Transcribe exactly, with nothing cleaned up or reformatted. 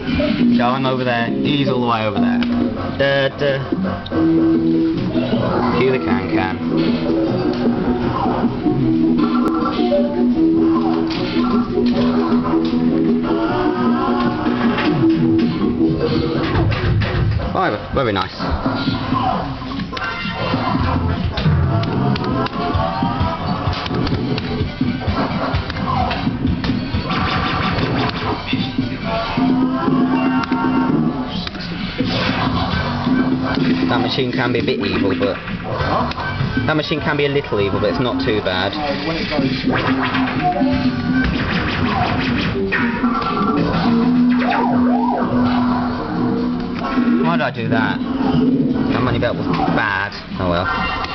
Going over there. He's all the way over there. Da, da. Cue the can-can. Oh, very nice. That machine can be a bit evil, but that machine can be a little evil, but it's not too bad. Why did I do that? That money belt was bad. Oh well.